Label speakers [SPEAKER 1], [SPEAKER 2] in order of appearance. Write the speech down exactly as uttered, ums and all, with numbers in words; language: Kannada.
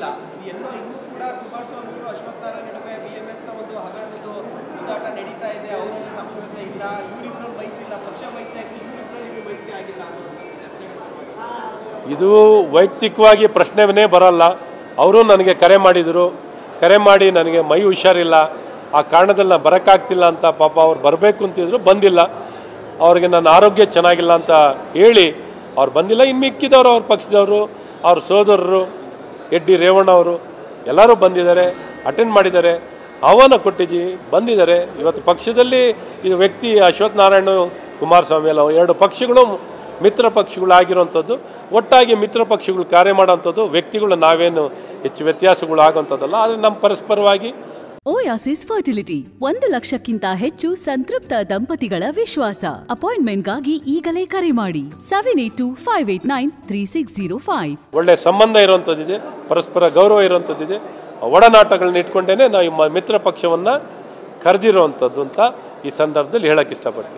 [SPEAKER 1] ಆಗಿಲ್ಲ. ಎಲ್ಲೋ ಇನ್ನೂ ಕೂಡ ಕುಮಾರಸ್ವಾಮಿ ಅವರು ಅಶ್ವತ್ಥ ನಾರಾಯಣ ನಡುವೆ ಬಿಎಂಎಸ್ ನ ಒಂದು ಹಗರಣದ್ದು ಹೋರಾಟ ನಡೀತಾ ಇದೆ. ಅವರ ಸಮನ್ವಯ ಇಲ್ಲ, ಇವರಿಬ್ಬರು ಮೈತ್ರಿ ಇಲ್ಲ, ಪಕ್ಷ ಮೈತ್ರಿ ಆಗಿ ಇವರಿಬ್ಬರಲ್ಲಿ ಮೈತ್ರಿ ಆಗಿಲ್ಲ ಅನ್ನೋ ಚರ್ಚೆ.
[SPEAKER 2] ಇದು ವೈಯಕ್ತಿಕವಾಗಿ ಪ್ರಶ್ನೆವೇ ಬರಲ್ಲ. ಅವರು ನನಗೆ ಕರೆ ಮಾಡಿದರು. ಕರೆ ಮಾಡಿ ನನಗೆ ಮೈ ಹುಷಾರಿಲ್ಲ, ಆ ಕಾರಣದಲ್ಲಿ ನಾನು ಬರೋಕ್ಕಾಗ್ತಿಲ್ಲ ಅಂತ ಪಾಪ ಅವ್ರು ಬರಬೇಕು ಅಂತಿದ್ರು, ಬಂದಿಲ್ಲ. ಅವ್ರಿಗೆ ನನ್ನ ಆರೋಗ್ಯ ಚೆನ್ನಾಗಿಲ್ಲ ಅಂತ ಹೇಳಿ ಅವ್ರು ಬಂದಿಲ್ಲ. ಇನ್ನು ಮಿಕ್ಕಿದವರು ಅವ್ರ ಪಕ್ಷದವರು, ಅವ್ರ ಸೋದರರು ಎಡ್ ಡಿ ರೇವಣ್ಣ ಅವರು ಎಲ್ಲರೂ ಬಂದಿದ್ದಾರೆ, ಅಟೆಂಡ್ ಮಾಡಿದ್ದಾರೆ, ಆಹ್ವಾನ ಕೊಟ್ಟಿದ್ದೀವಿ, ಬಂದಿದ್ದಾರೆ. ಇವತ್ತು ಪಕ್ಷದಲ್ಲಿ ಇದು ವ್ಯಕ್ತಿ ಅಶ್ವತ್ಥ ನಾರಾಯಣ ಕುಮಾರಸ್ವಾಮಿ ಎಲ್ಲ ಎರಡು ಪಕ್ಷಗಳು ಮಿತ್ರ ಪಕ್ಷಗಳಾಗಿರುವಂಥದ್ದು. ಒಟ್ಟಾಗಿ ಮಿತ್ರ ಪಕ್ಷಗಳು ಕಾರ್ಯ ಮಾಡೋಂಥದ್ದು. ವ್ಯಕ್ತಿಗಳು ನಾವೇನು ಹೆಚ್ಚು ವ್ಯತ್ಯಾಸಗಳು ಆಗುವಂಥದ್ದಲ್ಲ. ಆದರೆ ನಮ್ಮ ಪರಸ್ಪರವಾಗಿ
[SPEAKER 3] ಓಯಾಸಿಸ್ ಫರ್ಟಿಲಿಟಿ ಒಂದು ಲಕ್ಷಕ್ಕಿಂತ ಹೆಚ್ಚು ಸಂತೃಪ್ತ ದಂಪತಿಗಳ ವಿಶ್ವಾಸ. ಅಪಾಯಿಂಟ್ಮೆಂಟ್ಗಾಗಿ ಈಗಲೇ ಕರೆ ಮಾಡಿ seven eight two five eight nine three six zero five.
[SPEAKER 2] ಒಳ್ಳೆ ಸಂಬಂಧ ಇರುವಂಥದ್ದಿದೆ, ಪರಸ್ಪರ ಗೌರವ ಇರುವಂಥದ್ದಿದೆ. ಒಡನಾಟಗಳನ್ನ ಇಟ್ಕೊಂಡೇ ನಾವು ಮಿತ್ರ ಪಕ್ಷವನ್ನು ಕರೆದಿರುವಂಥದ್ದು ಅಂತ ಈ ಸಂದರ್ಭದಲ್ಲಿ ಹೇಳಕ್ಕೆ ಇಷ್ಟಪಡ್ತೀನಿ.